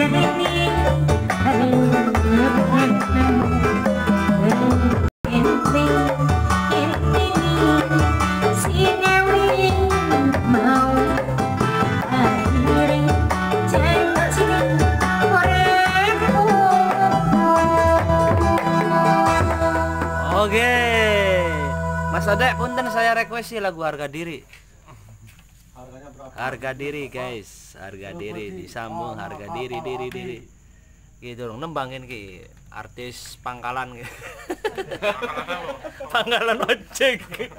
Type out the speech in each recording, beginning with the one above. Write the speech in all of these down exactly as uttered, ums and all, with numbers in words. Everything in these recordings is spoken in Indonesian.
Oke, Mas Adek, punten saya request lagu Harga Diri. Harganya berapa? Harga diri guys, harga diri disambung harga diri diri diri. Gitu dong, nembangin ki artis pangkalan ki. Pangkalan ojek.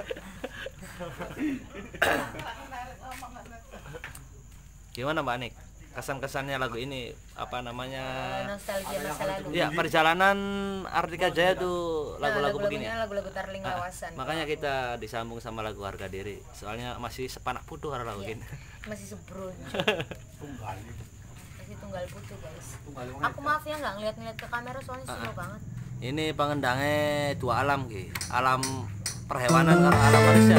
Gimana Mbak Nik? Kesan-kesannya lagu ini apa namanya? Nostalgia masa lalu. Ya, perjalanan Artika Jaya tuh lagu-lagu nah, begini. Lagu-lagu Tarling Lawasan. Ah, makanya kita disambung sama lagu Harga Diri. Soalnya masih sepanak putu harus lagu iya, ini. masih sembrono. Tunggal. Masih tunggal putu, guys. Aku maaf ya nggak ngeliat-ngeliat ke kamera soalnya Ah, seru ah. banget. Ini pengendangnya dua alam ki. Alam perhewanan karo alam manusia.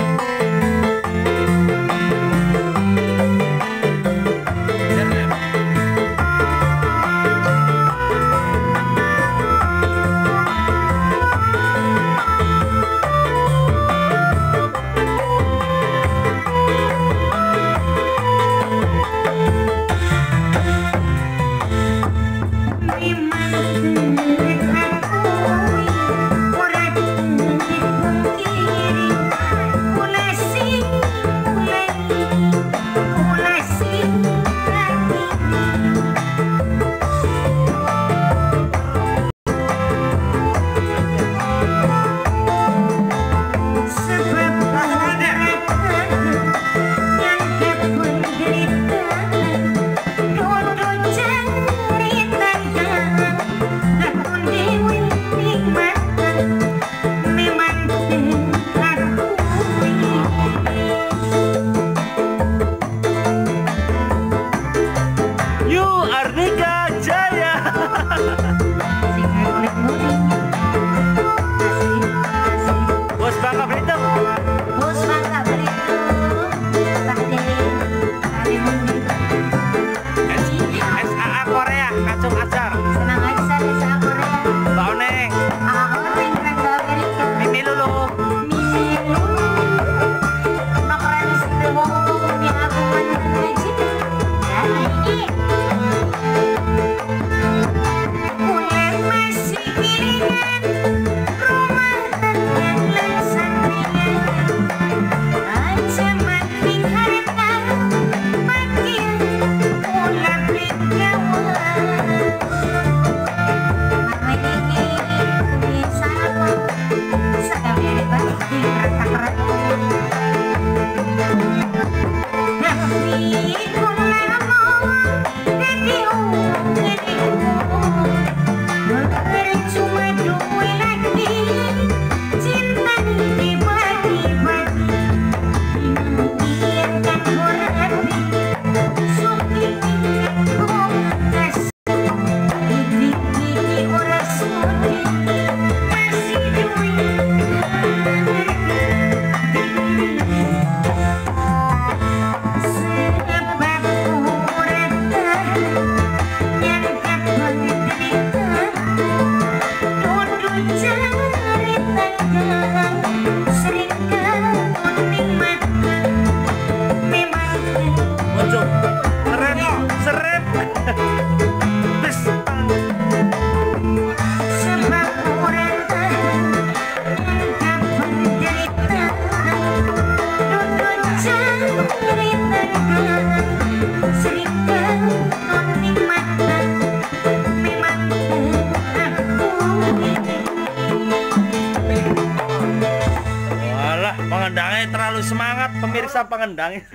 Pengendangnya terlalu semangat pemirsa pengendangnya.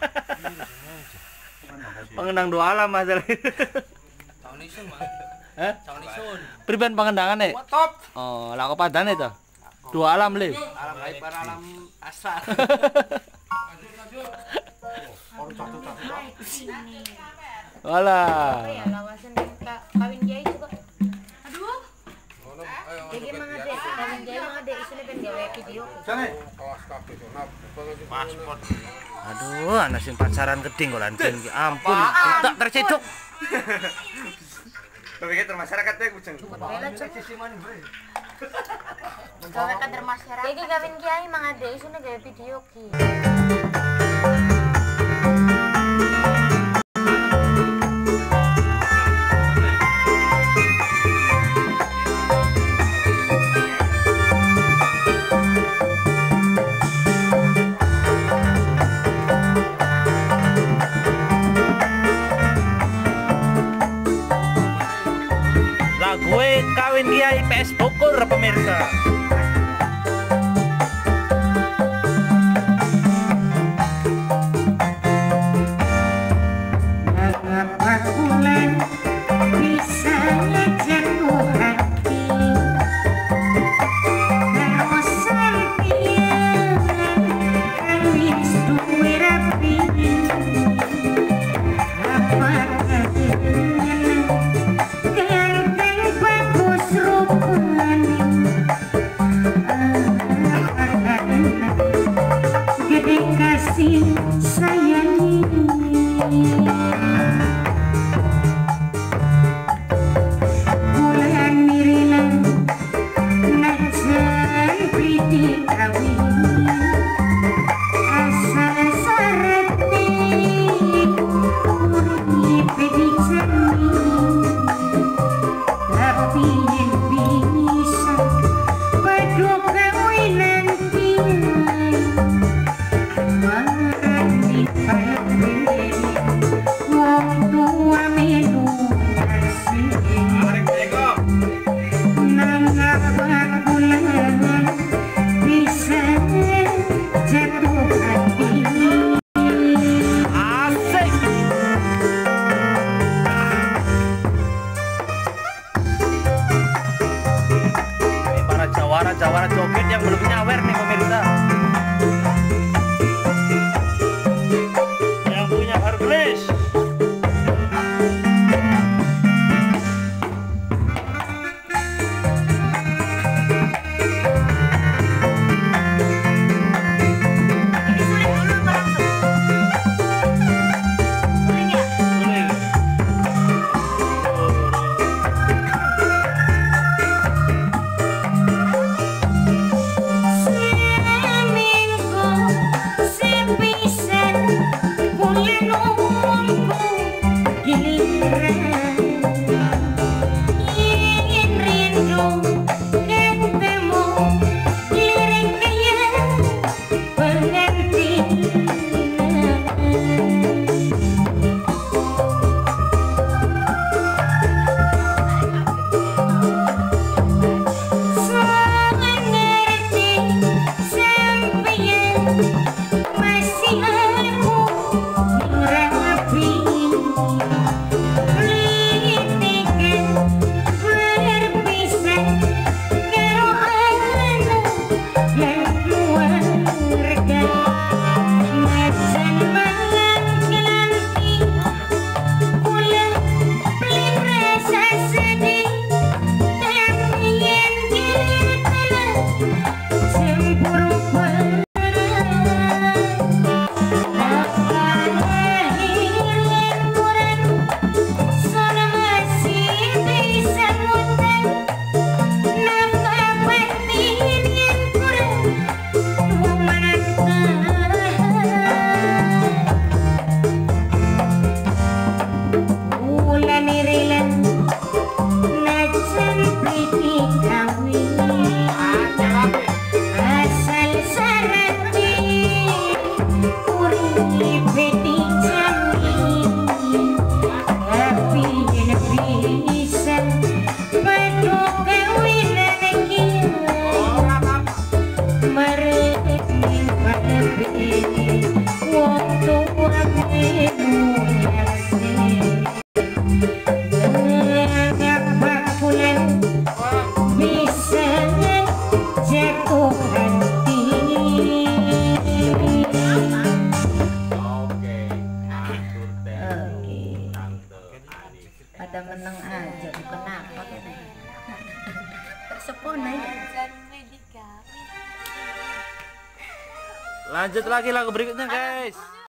Pengendang dua alam masalah. Caunisun mah. Hah? Caunisun. Priben pengendangannya? Top. Oh, lah kepadane itu. Dua alam le. Alam gaib alam asar. Walah. Ya Lawasan kawin Jaya juga. Aduh. Jadi emang ada kawin Jaya emang ada isinya kan gawe video. Paspor. Aduh, anak sing pacaran geding kok lan ampun, tak terciduk. Kepikir masyarakat ya kucing. Bela cuk. Gawe kader masyarakat. Iki kawin kiai mang ade isune gawe video ki. Gue kawin kiai P S Bogor pemirsa. Mengapa bulan bisa jatuh hati terus sampian kawis duwe rapi apakah gede kasih sayangi bulan mirilan najan priti kawin asal sarati uripe dijamin tapi yang bisa padu kawinan jawara joget yang belum nyawer nih pemirsa. Yang punya Hercules. Ini sulit dulu apa langsung? Sulit ya? Sulit. Pada menang aja bukan apa kan. Tersepon aja. Lanjut lagi lagu berikutnya guys.